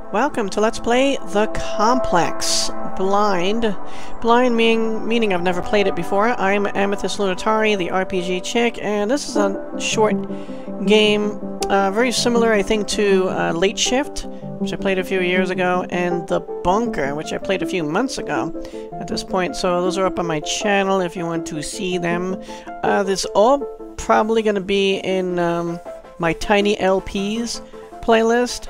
Welcome to Let's Play The Complex. Blind. Blind meaning I've never played it before. I'm Amethyst Lunatari, the RPG chick, and this is a short game, very similar, I think, to Late Shift, which I played a few years ago, and The Bunker, which I played a few months ago at this point. So those are up on my channel if you want to see them. This all probably going to be in my Tiny LPs playlist.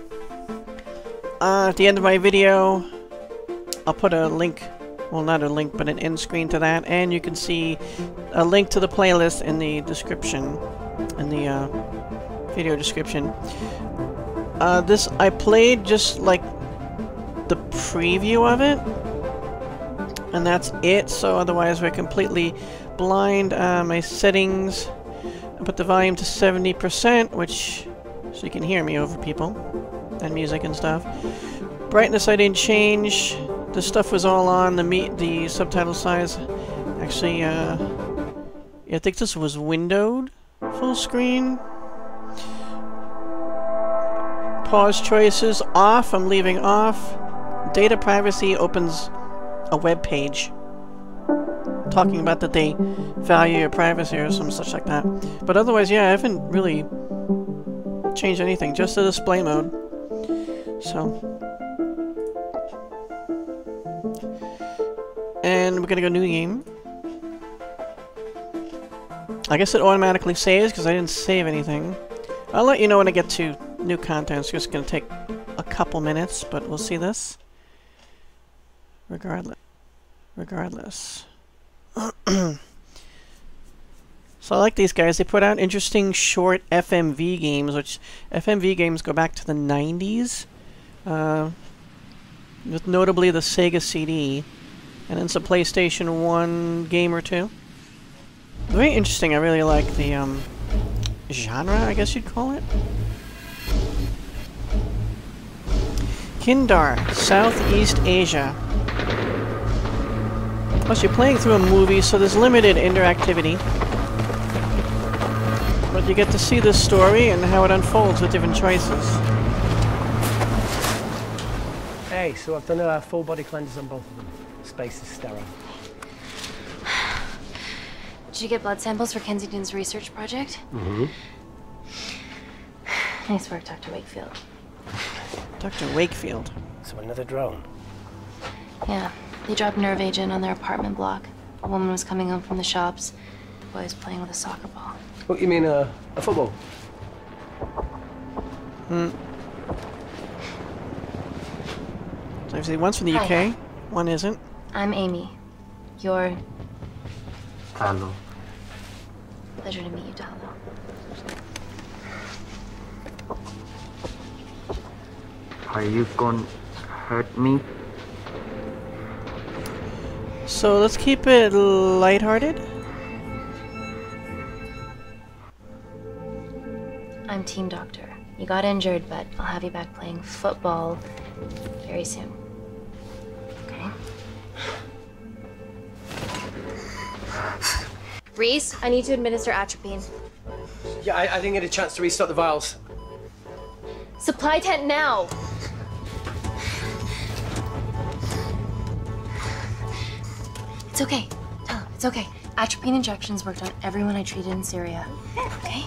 At the end of my video, I'll put a link, well, not a link, but an end screen to that, and you can see a link to the playlist in the description, in the video description. This, I played just like the preview of it, and that's it, so otherwise we're completely blind. My settings, I put the volume to 70%, which, so you can hear me over people and music and stuff. Brightness I didn't change. The stuff was all on. The subtitle size. Actually, yeah, I think this was windowed full screen. Pause choices off. I'm leaving off. Data privacy opens a web page talking about that they value your privacy or some such like that. But otherwise, yeah, I haven't really changed anything. Just the display mode. So, and we're gonna go new game. I guess it automatically saves because I didn't save anything. I'll let you know when I get to new content. It's just gonna take a couple minutes, but we'll see this. Regardless. So I like these guys. They put out interesting short FMV games, which FMV games go back to the 90s. With notably the Sega CD, and then some PlayStation 1 game or two. Very interesting. I really like the genre, I guess you'd call it. Kindar, Southeast Asia. Plus you're playing through a movie, so there's limited interactivity. But you get to see the story and how it unfolds with different choices. Hey, so I've done a full body cleanse on both of them. Space is sterile. Did you get blood samples for Kensington's research project? Mm-hmm. Nice work, Dr. Wakefield. Dr. Wakefield. So another drone? Yeah, they dropped nerve agent on their apartment block. A woman was coming home from the shops. The boy was playing with a soccer ball. What, you mean a football? Hmm. So I see one's from the UK, one isn't. I'm Amy. You're... Hello. Pleasure to meet you, Talo. Are you gonna hurt me? So let's keep it lighthearted. I'm team doctor. You got injured, but I'll have you back playing football very soon. Okay? Reese, I need to administer atropine. Yeah, I didn't get a chance to restock the vials. Supply tent now! It's okay. Tell him, it's okay. Atropine injections worked on everyone I treated in Syria. Okay?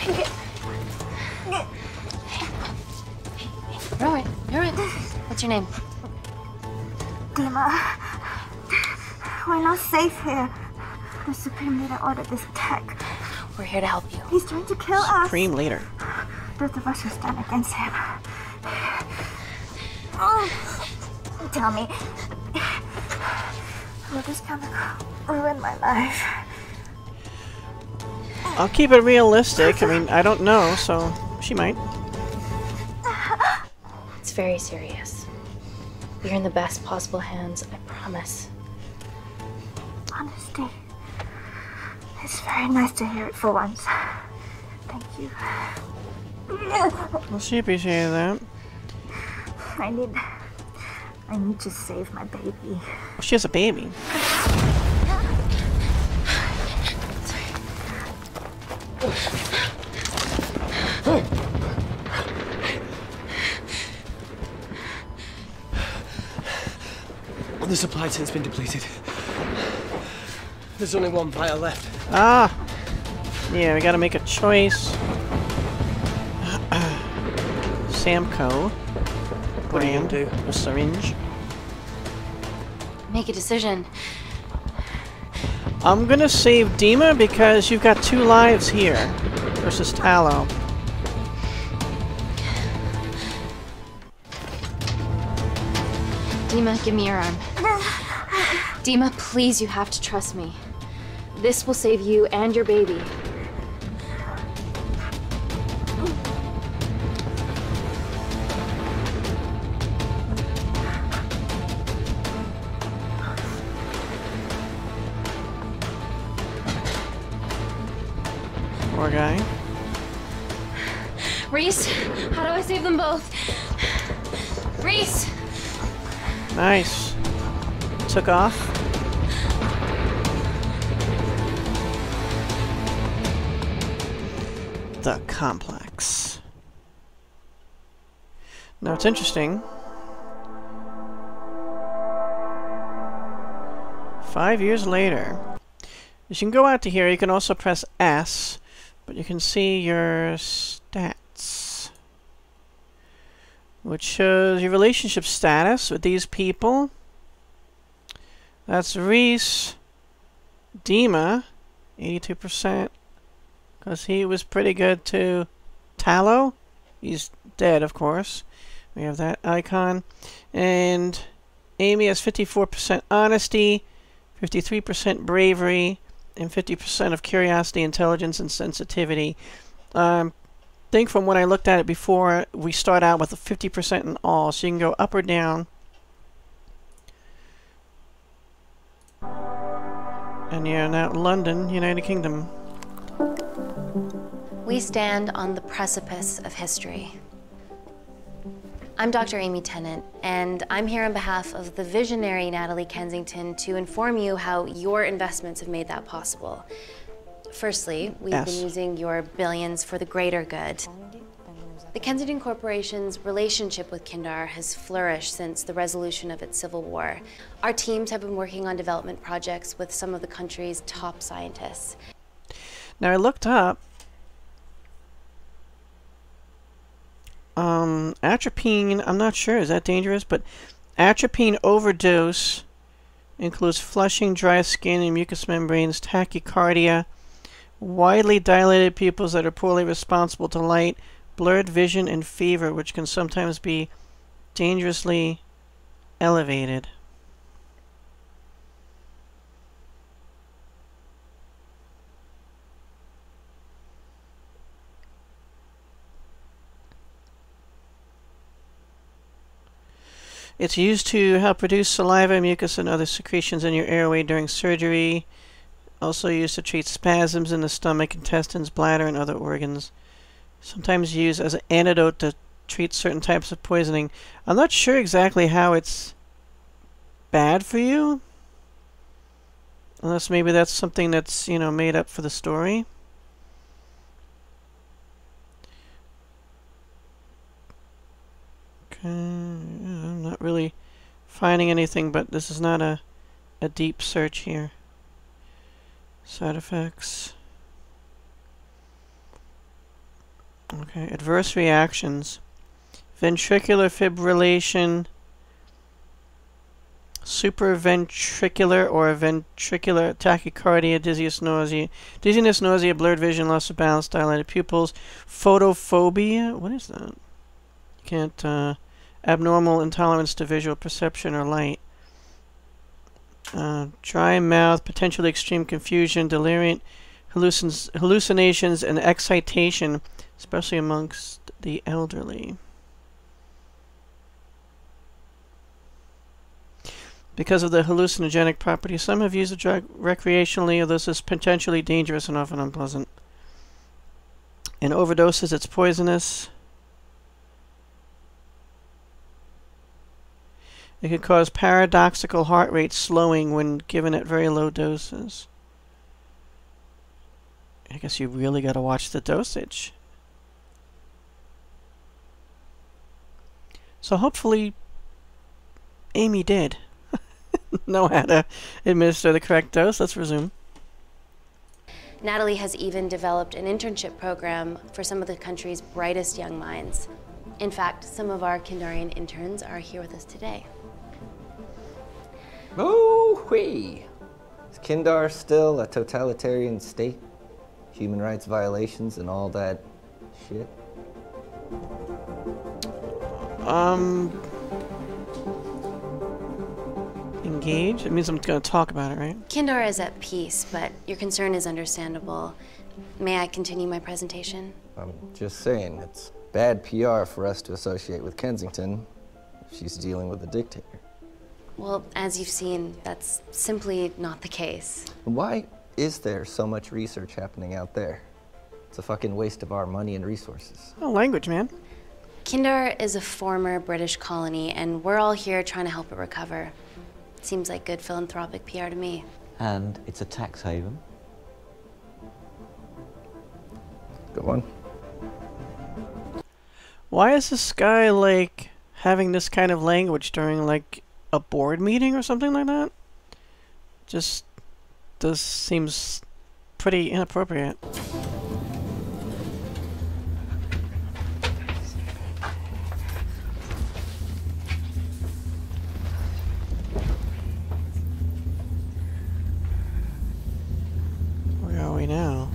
You're alright. You're alright. What's your name? Dima, we're not safe here. The Supreme Leader ordered this attack. We're here to help you. He's trying to kill us. Supreme Leader. Both of us will stand against him. Oh, tell me, will this chemical ruin my life? I'll keep it realistic. I mean, I don't know, so she might. It's very serious. You're in the best possible hands, I promise. Honesty. It's very nice to hear it for once. Thank you. Well, she appreciated that. I need to save my baby. Well, she has a baby. The supply tank's been depleted. There's only one vial left. Ah! Yeah, we gotta make a choice. Samco. What are you gonna Brand. do? A syringe. Make a decision. I'm gonna save Dima because you've got 2 lives here versus Tallow. Dima, give me your arm. Dima, please, you have to trust me. This will save you and your baby. Poor guy. Reese, how do I save them both? Reese! Nice. Took off. The complex. Now it's interesting. 5 years later. As you can go out to here, you can also press S, but you can see your stats, which shows your relationship status with these people. That's Reese, Dima, 82%, because he was pretty good to Tallow. He's dead, of course. We have that icon. And Amy has 54% honesty, 53% bravery, and 50% of curiosity, intelligence, and sensitivity. I think from when I looked at it before, we start out with a 50% in all, so you can go up or down. And you're now London, United Kingdom. We stand on the precipice of history. I'm Dr. Amy Tenant, and I'm here on behalf of the visionary Natalie Kensington to inform you how your investments have made that possible. Firstly, we've been using your billions for the greater good. The Kensington Corporation's relationship with Kindar has flourished since the resolution of its civil war. Our teams have been working on development projects with some of the country's top scientists. Now I looked up atropine, I'm not sure, is that dangerous? But atropine overdose includes flushing, dry skin, and mucous membranes, tachycardia, widely dilated pupils that are poorly responsive to light, blurred vision, and fever, which can sometimes be dangerously elevated. It's used to help reduce saliva, mucus, and other secretions in your airway during surgery. Also used to treat spasms in the stomach, intestines, bladder, and other organs. Sometimes used as an antidote to treat certain types of poisoning. I'm not sure exactly how it's bad for you. Unless maybe that's something that's, you know, made up for the story. Okay, I'm not really finding anything, but this is not a deep search here. Side effects. Okay, adverse reactions. Ventricular fibrillation, supraventricular or ventricular tachycardia, dizziness, nausea, blurred vision, loss of balance, dilated pupils, photophobia. What is that? You can't, abnormal intolerance to visual perception or light. Dry mouth, potentially extreme confusion, delirium, hallucinations, and excitation, especially amongst the elderly. Because of the hallucinogenic properties, some have used the drug recreationally, although this is potentially dangerous and often unpleasant. In overdoses, it's poisonous. It can cause paradoxical heart rate slowing when given at very low doses. I guess you really got to watch the dosage. So hopefully Amy did. know how to administer the correct dose. Let's resume. Natalie has even developed an internship program for some of the country's brightest young minds. In fact, some of our Kindarian interns are here with us today. Oh-wee! Is Kindar still a totalitarian state? Human rights violations and all that shit? Engage? It means I'm gonna talk about it, right? Kindar is at peace, but your concern is understandable. May I continue my presentation? I'm just saying, it's bad PR for us to associate with Kensington if she's dealing with a dictator. Well, as you've seen, that's simply not the case. Why is there so much research happening out there? It's a fucking waste of our money and resources. Oh, language, man. Kindar is a former British colony, and we're all here trying to help it recover. Seems like good philanthropic PR to me. And it's a tax haven. Go on. Why is this guy, like, having this kind of language during, like, a board meeting or something like that? Just seems pretty inappropriate. Where are we now?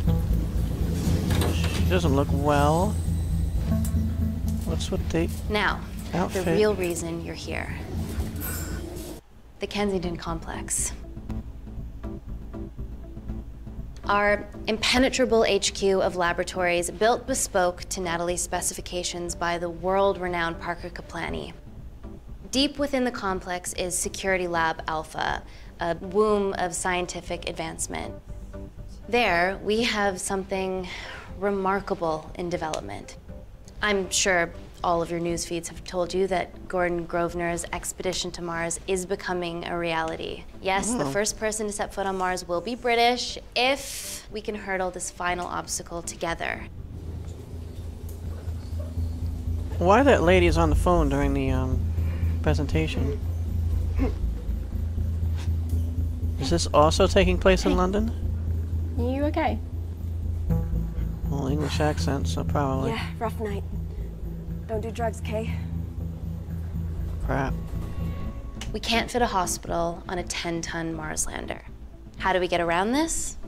She doesn't look well. What's with the Now, outfit? the real reason you're here. The Kensington complex. Our impenetrable HQ of laboratories, built bespoke to Natalie's specifications by the world-renowned Parker Kaplani. Deep within the complex is Security Lab Alpha, a womb of scientific advancement. There, we have something remarkable in development. I'm sure all of your news feeds have told you that Gordon Grosvenor's expedition to Mars is becoming a reality. Yes, the first person to set foot on Mars will be British if we can hurdle this final obstacle together. Why that lady is on the phone during the presentation? Is this also taking place in London? Are you okay? Well, English accent, so probably. Yeah, rough night. Don't do drugs, Kay. Crap. We can't fit a hospital on a 10-ton Mars lander. How do we get around this?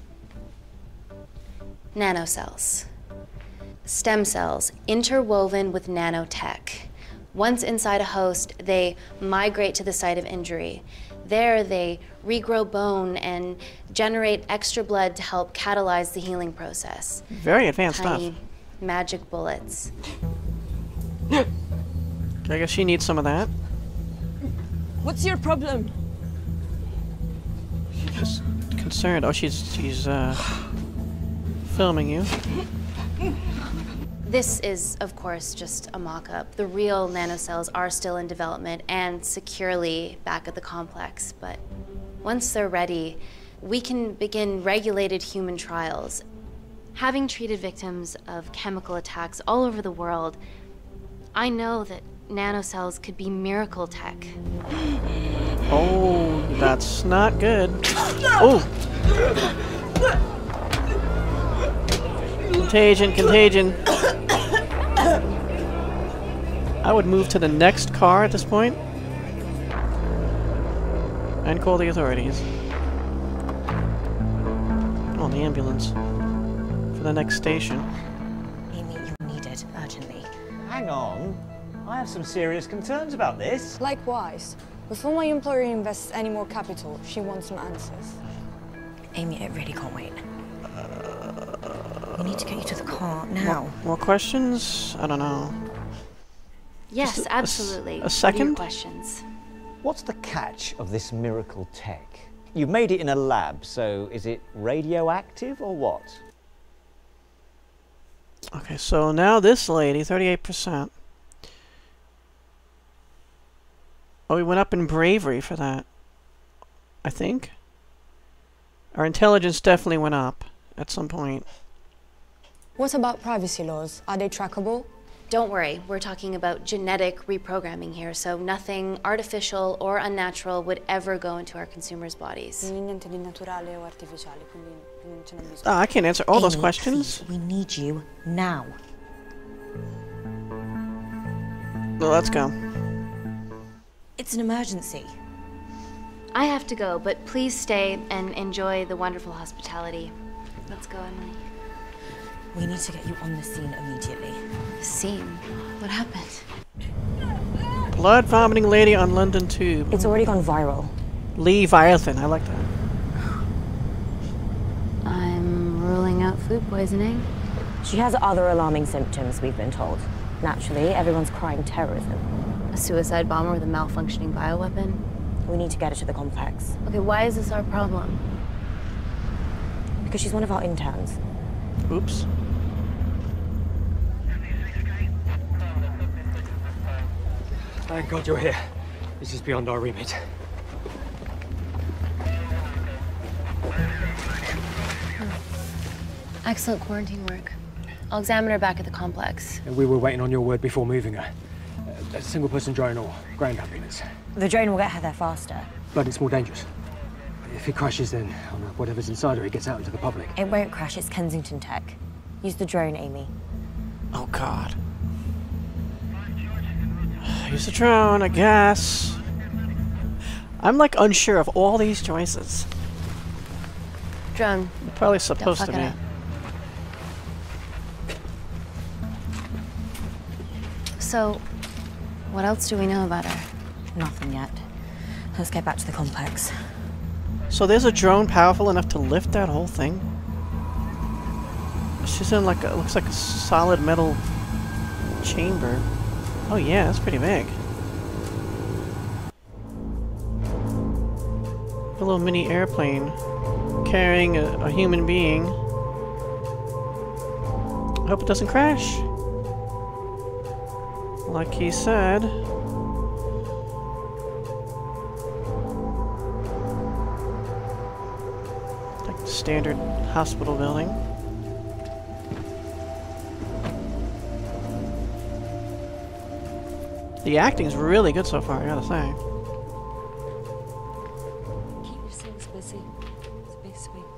Nanocells. Stem cells interwoven with nanotech. Once inside a host, they migrate to the site of injury. There, they regrow bone and generate extra blood to help catalyze the healing process. Very advanced Tiny stuff. magic bullets. I guess she needs some of that. What's your problem? She's concerned. Oh, she's filming you. This is, of course, just a mock-up. The real nanocells are still in development and securely back at the complex, but once they're ready, we can begin regulated human trials. Having treated victims of chemical attacks all over the world, I know that nanocells could be miracle tech. Oh, that's not good. Oh! Contagion, contagion. I would move to the next car at this point and call the authorities. Oh, the ambulance for the next station. Amy, you're needed urgently. Hang on. I have some serious concerns about this. Likewise. Before my employer invests any more capital, she wants some answers. Amy, it really can't wait. We need to get you to the car now. More questions? I don't know. Yes, Just absolutely. a second? What are your questions? What's the catch of this miracle tech? You've made it in a lab, so is it radioactive or what? Okay, so now this lady, 38%. Oh, we went up in bravery for that. I think. Our intelligence definitely went up at some point. What about privacy laws? Are they trackable? don't worry. We're talking about genetic reprogramming here, so nothing artificial or unnatural would ever go into our consumers' bodies. I can't answer all those Amy, questions. Please, we need you now. Well, let's go. It's an emergency. I have to go, but please stay and enjoy the wonderful hospitality. Let's go, Emily. We need to get you on the scene immediately. Scene? What happened? Blood vomiting lady on London Tube. It's already gone viral. Leviathan, I like that. I'm ruling out food poisoning. She has other alarming symptoms, we've been told. Naturally, everyone's crying terrorism. A suicide bomber with a malfunctioning bioweapon? We need to get her to the complex. Okay, why is this our problem? Because she's one of our interns. Oops. Thank God you're here. This is beyond our remit. Excellent quarantine work. I'll examine her back at the complex. And we were waiting on your word before moving her. A single-person drone or ground ambulance. The drone will get her there faster. But it's more dangerous. If it crashes, then whatever's inside her, it gets out into the public. It won't crash, it's Kensington tech. Use the drone, Amy. Oh, God. Use the drone, I guess. I'm, like, unsure of all these choices. Drone. They're probably supposed to be. So, what else do we know about her? Nothing yet. Let's get back to the complex. So there's a drone powerful enough to lift that whole thing? She's in like a, looks like a solid metal chamber. Oh yeah, that's pretty big. A little mini airplane carrying a human being. I hope it doesn't crash. Like he said. Like the standard hospital building. The acting's really good so far, I gotta say. Keep yourselves busy. It's the best way.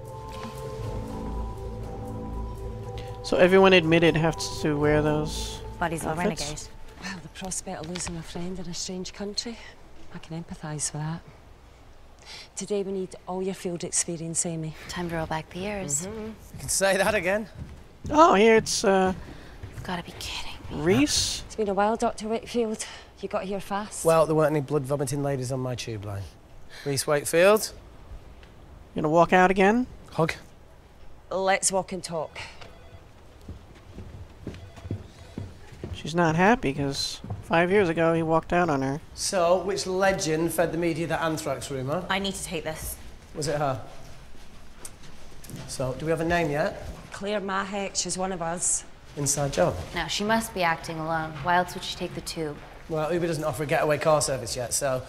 So everyone admitted has to wear those Buddy's a outfits? renegade. Well, the prospect of losing a friend in a strange country, I can empathise with that. Today we need all your field experience, Amy. Time to roll back the years. You can say that again. Oh, here it's You've gotta be kidding me. Reese. It's been a while, Dr. Wakefield. You got here fast. Well, there weren't any blood-vomiting ladies on my tube line. Reese Wakefield. You gonna walk out again? Hug. Let's walk and talk. She's not happy because 5 years ago he walked out on her. So, which legend fed the media that anthrax rumour? I need to take this. Was it her? So, do we have a name yet? Claire Mahek, she's one of us. Inside job. Now, she must be acting alone. Why else would she take the tube? Well, Uber doesn't offer a getaway car service yet, so...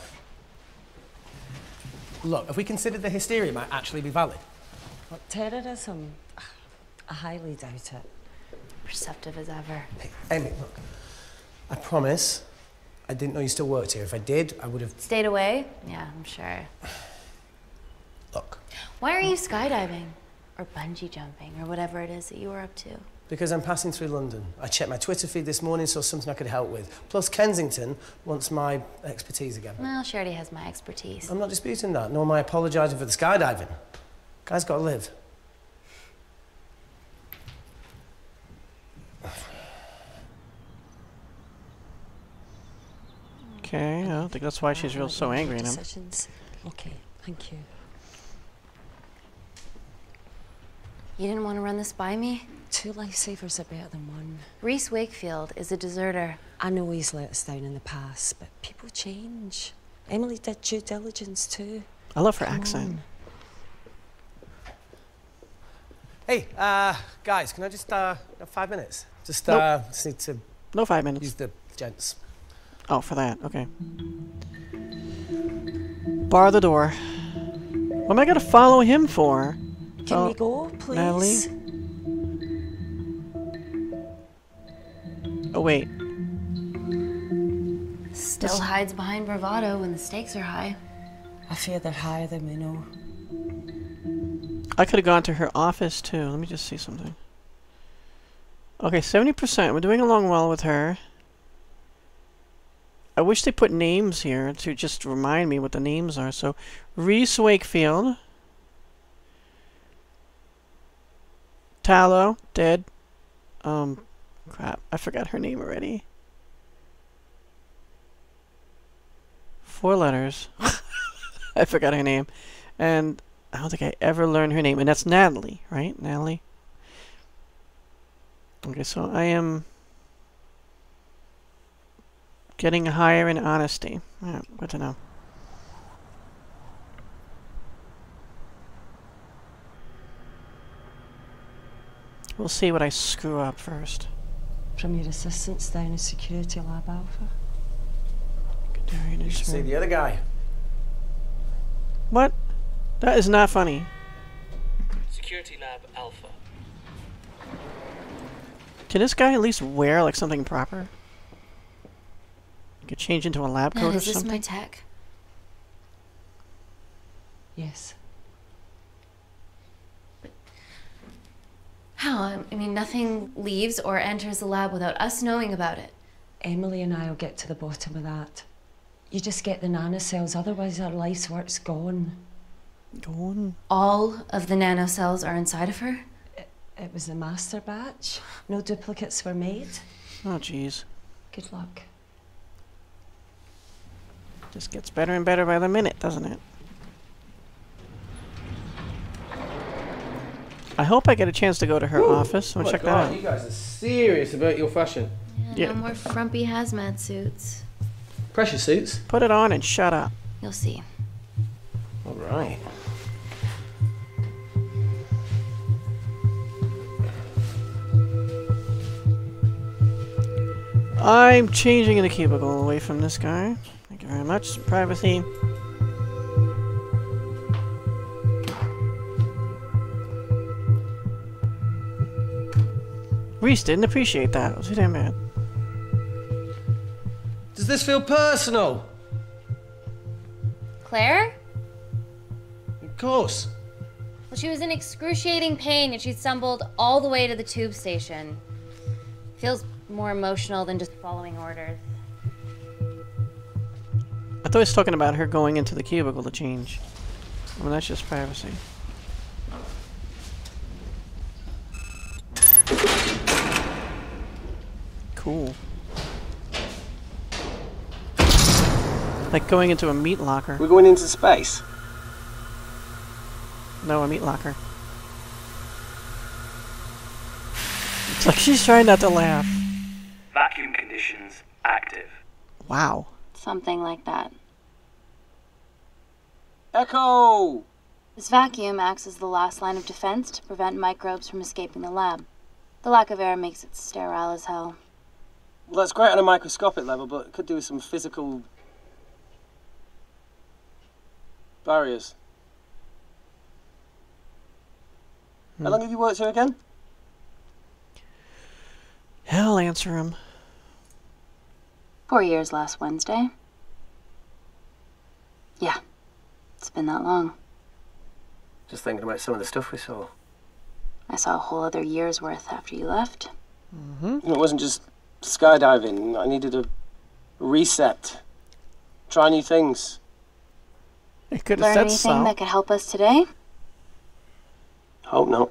Look, if we consider the hysteria might actually be valid. What, terrorism? I highly doubt it. Perceptive as ever. Hey, Amy, look. I promise I didn't know you still worked here. If I did, I would have... Stayed away? Yeah, I'm sure. Look. Why are you skydiving? Or bungee jumping, or whatever it is that you were up to? Because I'm passing through London. I checked my Twitter feed this morning, saw something I could help with. Plus, Kensington wants my expertise again. Well, she already has my expertise. I'm not disputing that, nor am I apologising for the skydiving. Guy's got to live. Okay, I don't think that's why she's so angry at him. Okay, thank you. You didn't want to run this by me? 2 lifesavers are better than 1. Reese Wakefield is a deserter. I know he's let us down in the past, but people change. Emily did due diligence too. I love her Come accent. on. Hey, guys, can I just, have 5 minutes? Just, Nope. just need to... No 5 minutes. Use the gents. Oh, for that, okay. Bar the door. What am I gonna follow him for? Can we go, please? Natalie? Oh, wait. Still hides behind bravado when the stakes are high. I fear they're higher than we know. I could have gone to her office, too. Let me just see something. Okay, 70%. We're doing along well with her. I wish they put names here to just remind me what the names are. So, Reese Wakefield. Tallow, dead. Crap. I forgot her name already. 4 letters. I forgot her name. And I don't think I ever learned her name. And that's Natalie, right? Natalie? Okay, so I am getting higher in honesty. Yeah, good to know. We'll see what I screw up first. From your assistants down in Security Lab Alpha. You should see the other guy. What? That is not funny. Security Lab Alpha. Can this guy at least wear like something proper? Could change into a lab coat or Is this something? my tech? Yes. How? I mean, nothing leaves or enters the lab without us knowing about it. Emily and I will get to the bottom of that. You just get the nanocells, otherwise our life's work's gone. Gone? All of the nanocells are inside of her? It was the master batch. No duplicates were made. Oh, jeez. Good luck. Just gets better and better by the minute, doesn't it? I hope I get a chance to go to her office. I'll check that out. You guys are serious about your fashion. Yeah, no more frumpy hazmat suits. Pressure suits? Put it on and shut up. You'll see. All right. I'm changing in the cubicle away from this guy. Thank you very much. Privacy. Reese didn't appreciate that. Was he damn bad? Does this feel personal? Claire? Of course. Well, she was in excruciating pain and she stumbled all the way to the tube station. Feels more emotional than just following orders. I thought he was talking about her going into the cubicle to change. I mean, that's just privacy. Cool. Like going into a meat locker. We're going into space. No, a meat locker. It's like she's trying not to laugh. Vacuum conditions active. Wow. Something like that. Echo! This vacuum acts as the last line of defense to prevent microbes from escaping the lab. The lack of air makes it sterile as hell. Well, that's great on a microscopic level, but it could do with some physical barriers. How long have you worked here again? Hell, answer him. 4 years last Wednesday. Yeah, it's been that long. Just thinking about some of the stuff we saw. I saw a whole other year's worth after you left. It wasn't just skydiving. I needed a reset. Try new things. It could have Learn said anything so. that could help us today? Hope not.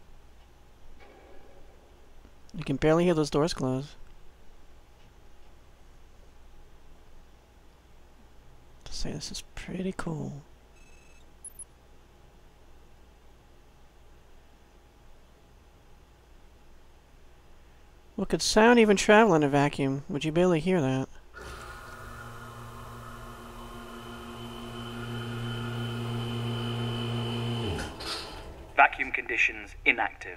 You can barely hear those doors close. To say this is pretty cool. Well, could sound even travel in a vacuum? Would you barely hear that? Vacuum conditions inactive.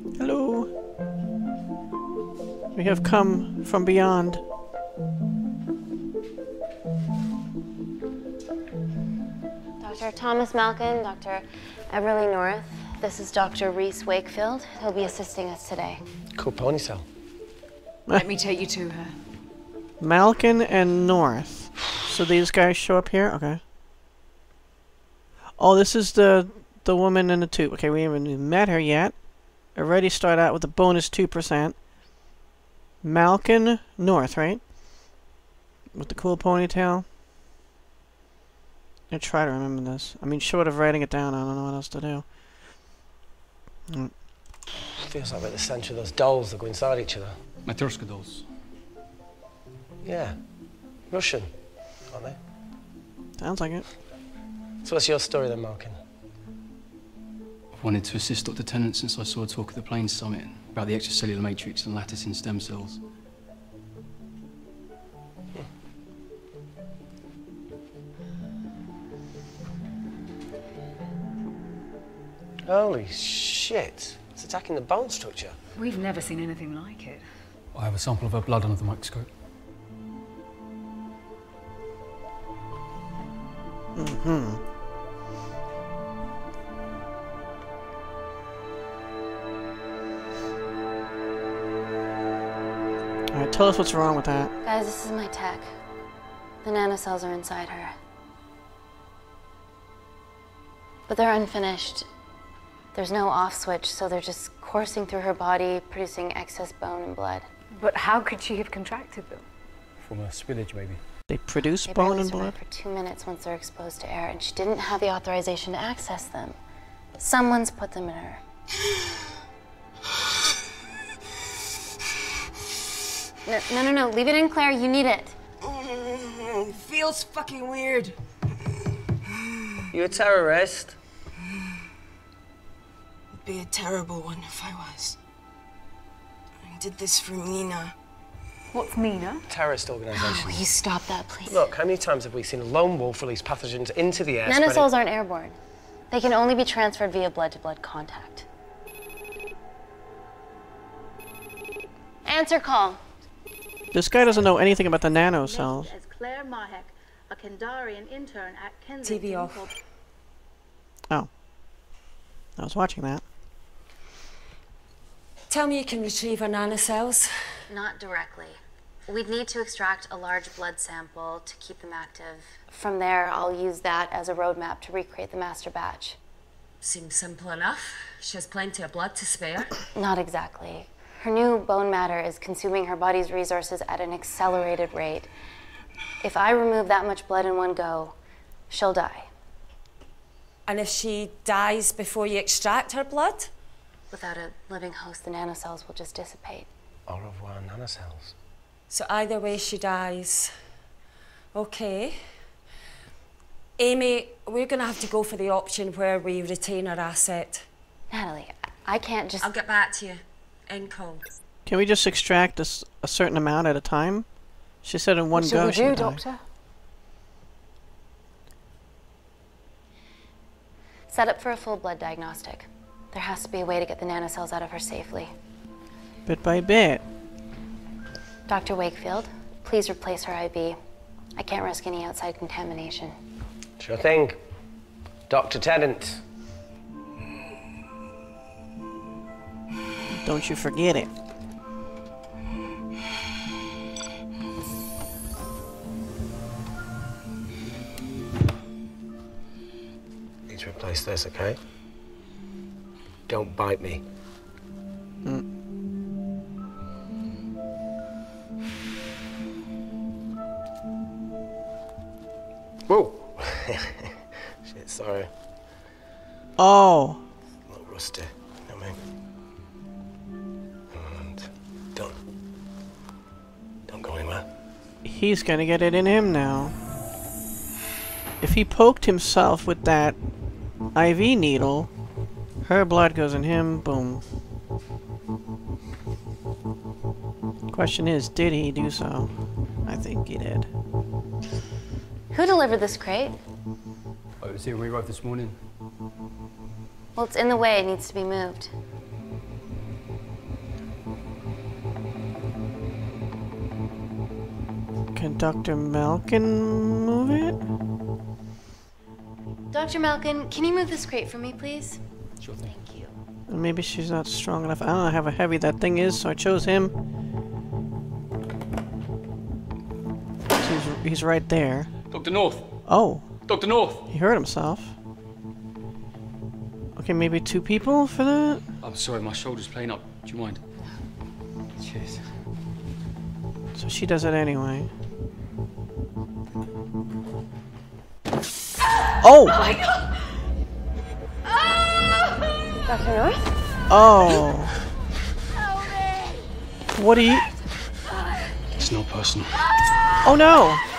Hello. We have come from beyond. Thomas Malkin, Dr. Everly North. This is Dr. Reese Wakefield. He'll be assisting us today. Cool ponytail. Let me take you to her. Malkin and North. So these guys show up here? Okay. Oh, this is the woman in the tube. Okay, we haven't even met her yet. Already start out with a bonus 2%. Malkin North, right? With the cool ponytail. I try to remember this. I mean, short of writing it down, I don't know what else to do. Feels like we're at the centre of those dolls that go inside each other. Matryoshka dolls. Yeah. Russian, aren't they? Sounds like it. So what's your story then, Malkin? I've wanted to assist Dr. Tenant since I saw a talk at the Plains Summit about the extracellular matrix and lattice in stem cells. Holy shit. It's attacking the bone structure. We've never seen anything like it. I have a sample of her blood under the microscope. Mm-hmm. Alright, tell us what's wrong with that. Guys, this is my tech. The nanocells are inside her. But they're unfinished. There's no off switch, so they're just coursing through her body, producing excess bone and blood. But how could she have contracted them? From a spillage, maybe. They produce They bone barely and survive blood? for 2 minutes once they're exposed to air, and she didn't have the authorization to access them. Someone's put them in her. No, leave it in, Claire, you need it. It feels fucking weird. You a terrorist? It'd be a terrible one if I was. I did this for Mina. What's Mina? Terrorist organisation. Oh, will you stop that, please? Look, how many times have we seen a lone wolf release pathogens into the air? Nanocells aren't airborne. They can only be transferred via blood-to-blood contact. Answer call. This guy doesn't know anything about the nanocells. As Claire Mahek, a Kindarian intern at Kensington. TV off. Oh. I was watching that. Tell me you can retrieve our nanocells. Not directly. We'd need to extract a large blood sample to keep them active. From there, I'll use that as a roadmap to recreate the master batch. Seems simple enough. She has plenty of blood to spare. Not exactly. Her new bone matter is consuming her body's resources at an accelerated rate. If I remove that much blood in one go, she'll die. And if she dies before you extract her blood? Without a living host, the nanocells will just dissipate. Au revoir, nanocells. So either way she dies. Okay. Amy, we're gonna have to go for the option where we retain our asset. Natalie, I can't just... I'll get back to you. End call. Can we just extract a certain amount at a time? She said in one go she would die. Doctor? Set up for a full blood diagnostic. There has to be a way to get the nanocells out of her safely. Bit by bit. Dr. Wakefield, please replace her IV. I can't risk any outside contamination. Sure thing. Dr. Tenant. Don't you forget it. Need to replace this, okay? Don't bite me. Whoa! Shit, sorry. Oh. A little rusty, you know what I mean? And don't go anywhere. He's gonna get it in him now. If he poked himself with that IV needle, her blood goes in him, boom. Question is, did he do so? I think he did. Who delivered this crate? I was here when we arrived this morning. Well, it's in the way. It needs to be moved. Can Dr. Malkin move it? Dr. Malkin, can you move this crate for me, please? Sure thing. Thank you. Maybe she's not strong enough. I don't know how heavy that thing is, so I chose him. So he's right there. Dr. North. Oh. Dr. North. He hurt himself. Okay, maybe 2 people for that? I'm sorry, my shoulder's playing up. Do you mind? Cheers. So she does it anyway. Oh! Oh my god! Dr. North? Oh. What do you... It's not personal. Oh no!